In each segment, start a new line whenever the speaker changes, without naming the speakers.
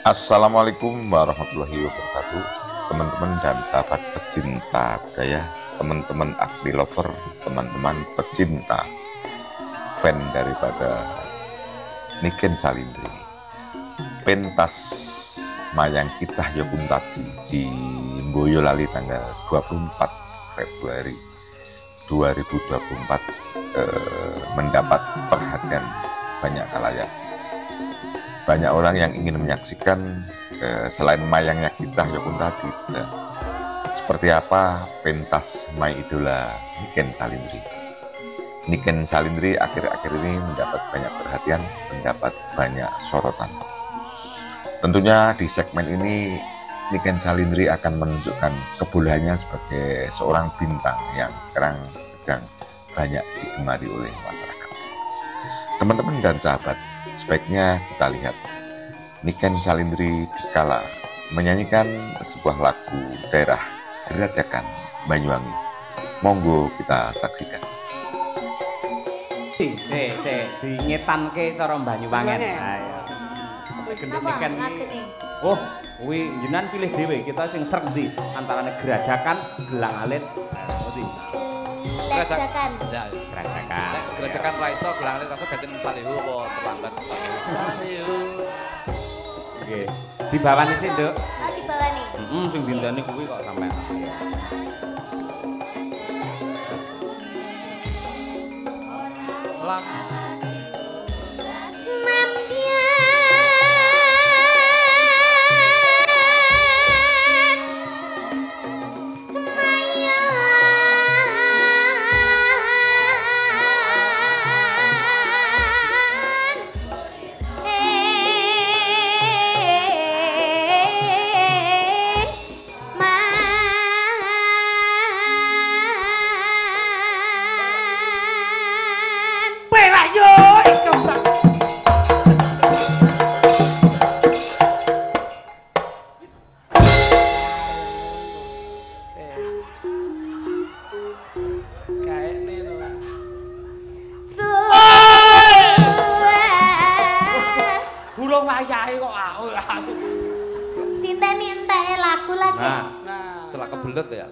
Assalamualaikum warahmatullahi wabarakatuh, teman-teman dan sahabat pecinta budaya, teman-teman akti lover, teman-teman pecinta fan daripada Niken Salindri. Pentas Mayang Kicah Yokuntadi di Boyolali tanggal 24 Februari 2024 mendapat perhatian banyak khalayak. Banyak orang yang ingin menyaksikan selain mayangnya Kicah Yokuntadi juga seperti apa pentas My Idola Niken Salindri. Niken Salindri akhir-akhir ini mendapat banyak perhatian, mendapat banyak sorotan. Tentunya di segmen ini Niken Salindri akan menunjukkan kebolehannya sebagai seorang bintang yang sekarang sedang banyak digemari oleh masyarakat. Teman-teman dan sahabat, sebaiknya kita lihat Niken Salindri dikala menyanyikan sebuah lagu daerah Gerajakan Banyuwangi. Monggo kita saksikan.
Dingetanke cara Banyuwangen. Ayo. Gendenikan iki. Oh, kuwi jenengan pilih dhewe, kita sing sreg ndi antarane Gerajakan, Gelang Alit. Ngerti?
Gerajakan.
Ya,
Gerajakan.
gerajakan raiso gelang alit raiso ganti salihu apa terlambat. Salihu.
Oke. Dibawani sih, Nduk.
Oh, di bawah nih.
Sing dindani kuwi kok sampean.
Lam.
Tinteni entek lagu lagi.
Nah, selak kebelet ya.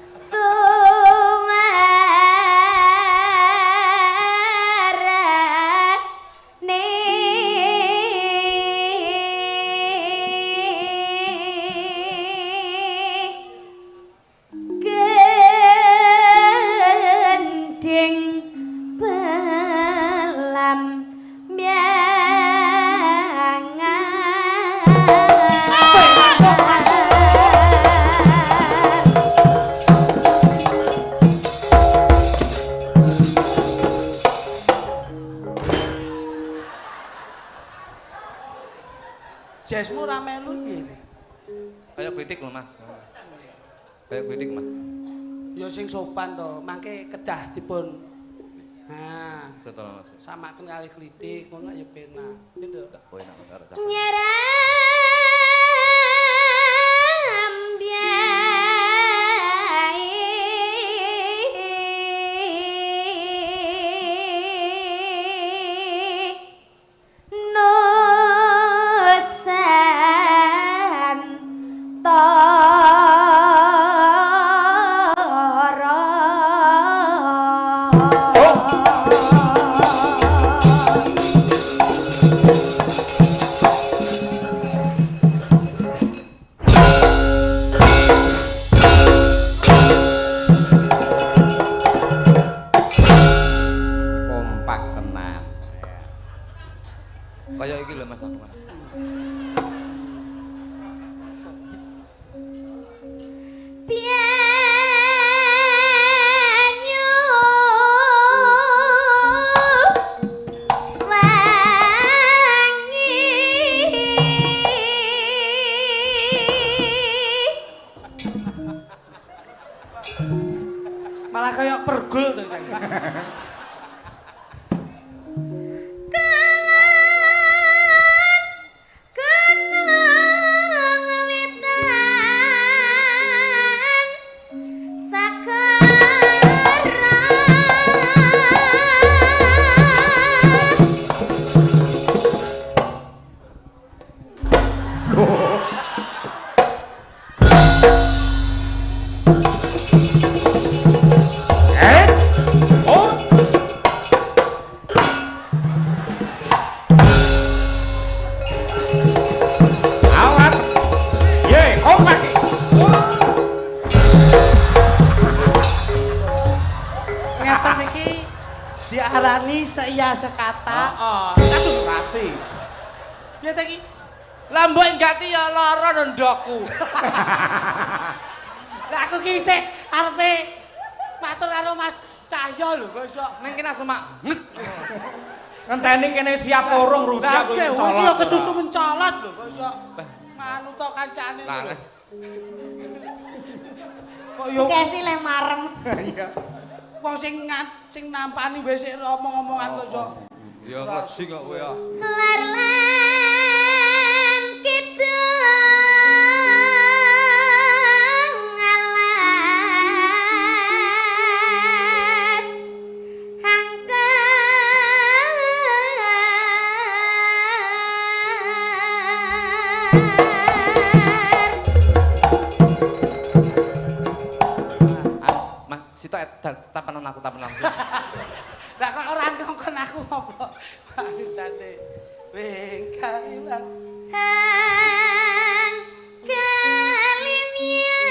Jesmu ra melu piye?
Kayak kritik lho, Mas. Kayak kritik, Mas.
Ya sing sopan to, mangke kedah dipun. Nah,
Betul, Mas.
samaken kali klitik, kok ya penak. Nduk.
Tak enak karo cak. Kayak iki lho Mas aku, Mas.
Malah kayak pergul to Cang. berani seia sekata.
Aduh rasi.
Ya ta iki.
Lah mbok enggati ya lara ndokku.
Lah aku ki isih arepe matur karo Mas Cahyo lho kok iso.
Ning kene semak.
Ngenteni kene siap urung rusak
Oke, iki yo kesusu mencolot lho kok iso. Manu to kancane lho. Kok yo
Dikasih le marem.
Iya.
wong sing nampani wis omong-omongan kok iso.
Ya nglesi kok kowe ya.
Larlan kidung alas
Mas sitok tampanan aku tampanan langsung.
Lah kok ora ngongkon aku apa? Bangsate. Wengkai bang.
hang kalimia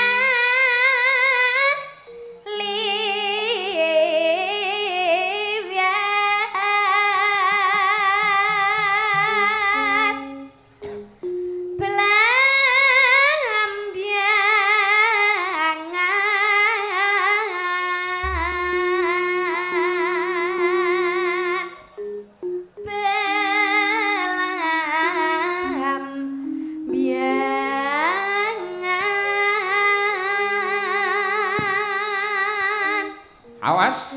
Awas.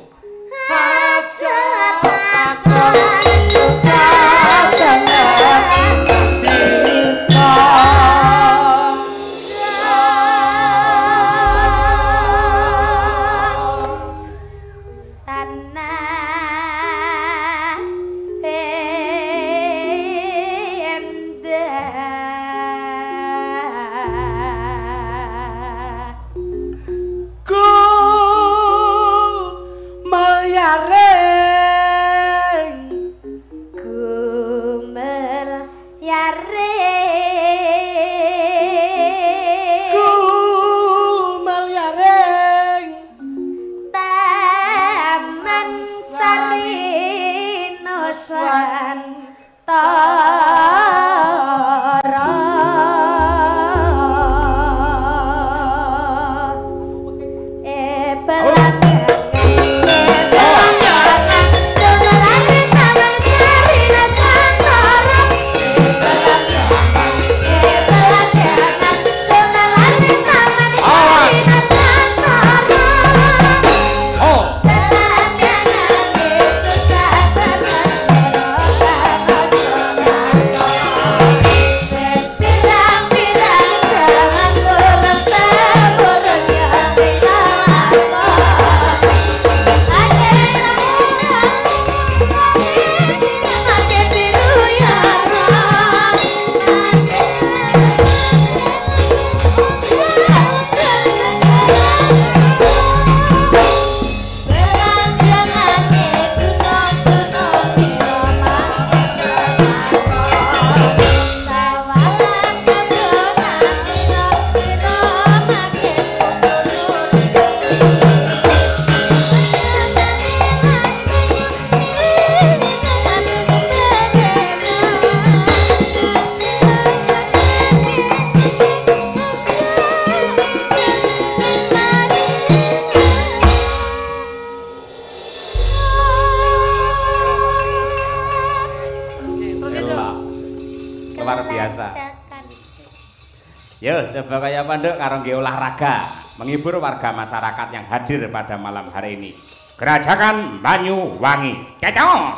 Yo, coba kayak panduk karo nggih olahraga, menghibur warga masyarakat yang hadir pada malam hari ini. Gerajakan Banyuwangi. Cecos.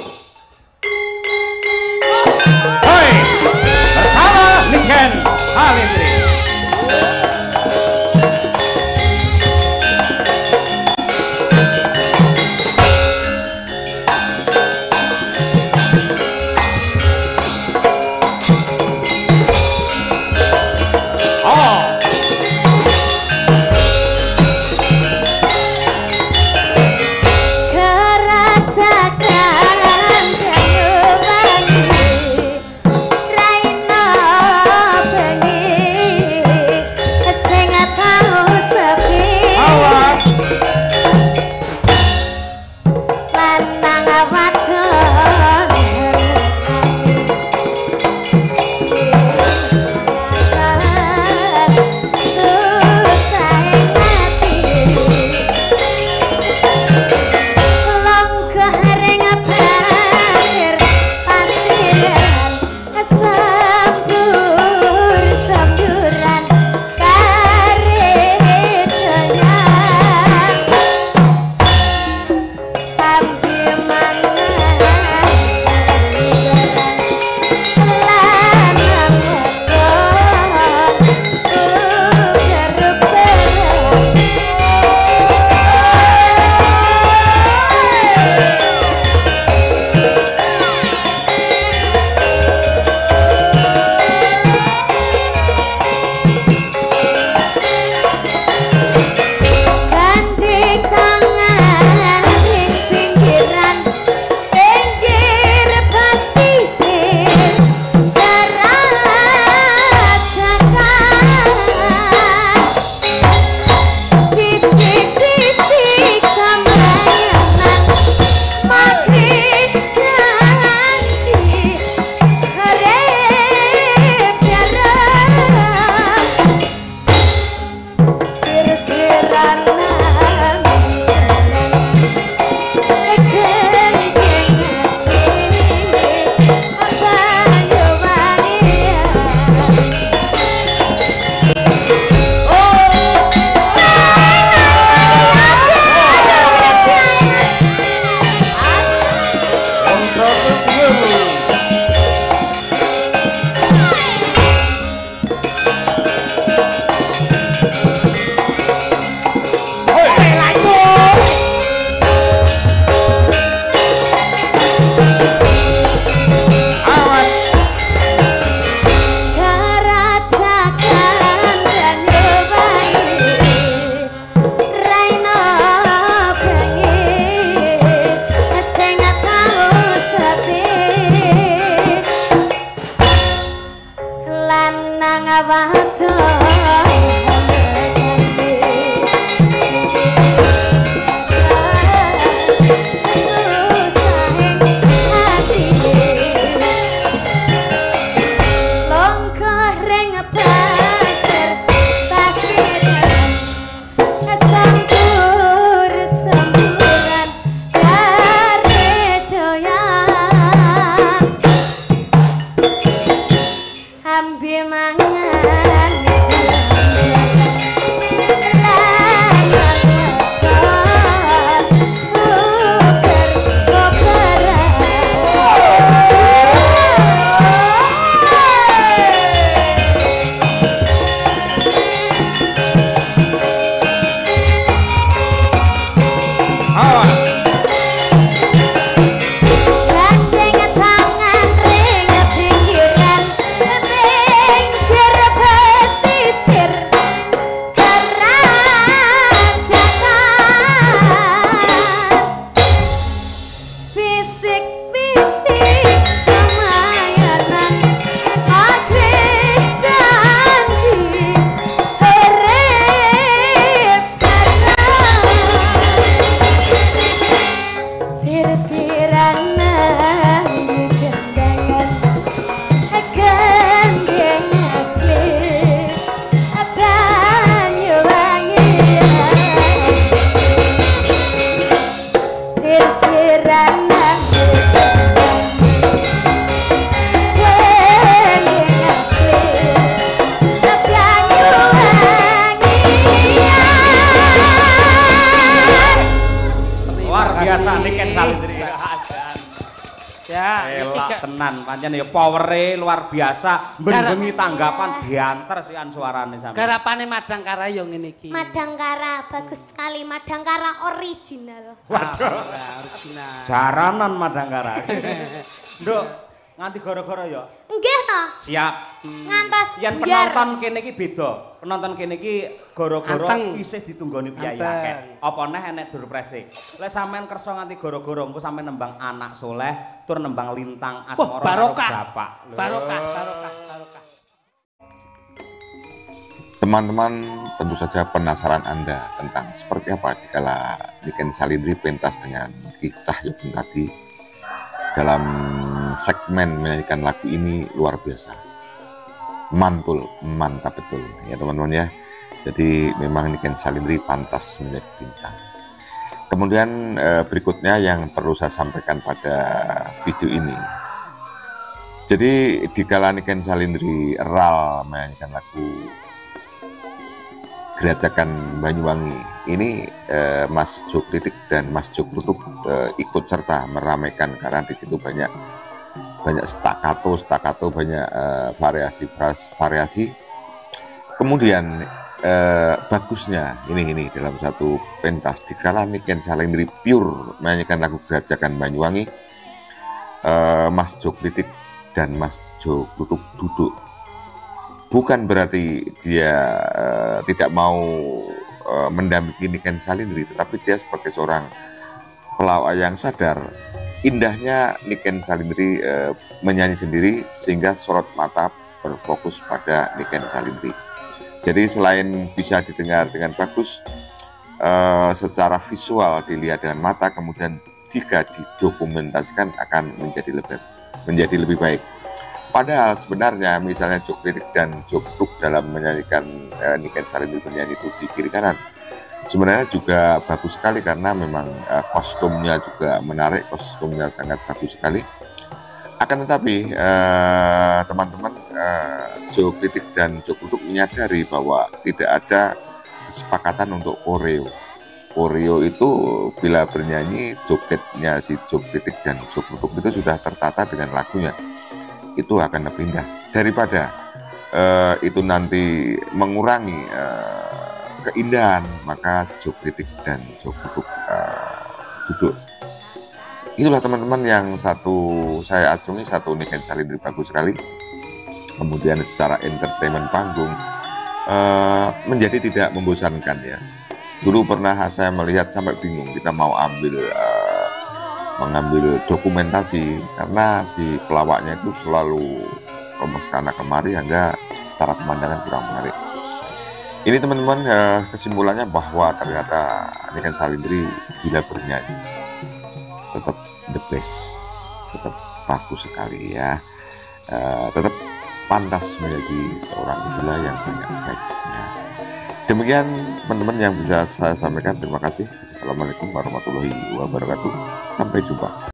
Hoi, bersama Niken Halindri.
Raina bengi
suarane Ken Salindri.
Ya,
elak tenan pancen ya powere luar biasa. Bendengi tanggapan diantar sian suarane sampe.
Garapane Madangkara yo ngene iki.
Madangkara bagus sekali, Madangkara original.
Waduh,
original.
jaranan Madangkara. Nduk, nganti gara-gara ya.
Nggih to?
Siap.
Ngantos
Yen penonton kene iki beda. Penonton kene iki gara-gara
Anteng.
isih ditunggoni biaya
Anteng.
akeh. Apa neh enek durprese. Lek sampean kersa nganti gara-gara engko sampean nembang anak soleh, tur nembang lintang asmara karo
barokah.
bapak. Lho.
Barokah.
Teman-teman tentu saja penasaran Anda tentang seperti apa dikala Niken Salindri pentas dengan Ki Cahyokun tadi dalam segmen menyanyikan lagu ini luar biasa. Mantul, mantap betul ya teman-teman ya. Jadi memang Niken Salindri pantas menjadi bintang. Kemudian berikutnya yang perlu saya sampaikan pada video ini. Jadi dikala Niken Salindri ral menyanyikan lagu Gerajakan Banyuwangi ini Mas Jok Ridik dan Mas Jok Kluthuk ikut serta meramaikan karena di situ banyak staccato, banyak variasi. Kemudian bagusnya ini dalam satu pentas dikala Niken Salindri pure menyanyikan lagu Gerajakan Banyuwangi, Mas Jok Ridik dan Mas Jok Kluthuk duduk. Bukan berarti dia tidak mau mendampingi Niken Salindri, tetapi dia sebagai seorang pelawak yang sadar indahnya Niken Salindri menyanyi sendiri sehingga sorot mata berfokus pada Niken Salindri. Jadi selain bisa didengar dengan bagus, secara visual dilihat dengan mata, kemudian jika didokumentasikan akan menjadi lebih baik. Padahal sebenarnya misalnya Jok Ridik dan Jok Kluthuk dalam menyanyikan Niken Salindri bernyanyi itu di kiri kanan, sebenarnya juga bagus sekali karena memang kostumnya juga menarik, kostumnya sangat bagus sekali. Akan tetapi teman-teman, Jok Ridik dan Jok Kluthuk menyadari bahwa tidak ada kesepakatan untuk koreo. Koreo itu bila bernyanyi jogetnya si Jok Ridik dan Jok Kluthuk itu sudah tertata dengan lagunya. Itu akan lebih indah daripada itu nanti mengurangi keindahan, maka Jok Ridik dan Jok Kluthuk duduk. Itulah teman-teman yang satu saya acungi, satu Niken Salindri bagus sekali. Kemudian secara entertainment panggung menjadi tidak membosankan ya. Dulu pernah saya melihat sampai bingung kita mau mengambil dokumentasi karena si pelawaknya itu selalu kesana kemari hingga secara pemandangan kurang menarik. Ini teman-teman kesimpulannya bahwa ternyata Niken Salindri bila bernyanyi tetap the best, tetap bagus sekali ya, tetap pantas menjadi seorang idola yang banyak fansnya. Demikian teman-teman yang bisa saya sampaikan. Terima kasih. Assalamualaikum warahmatullahi wabarakatuh. Sampai jumpa.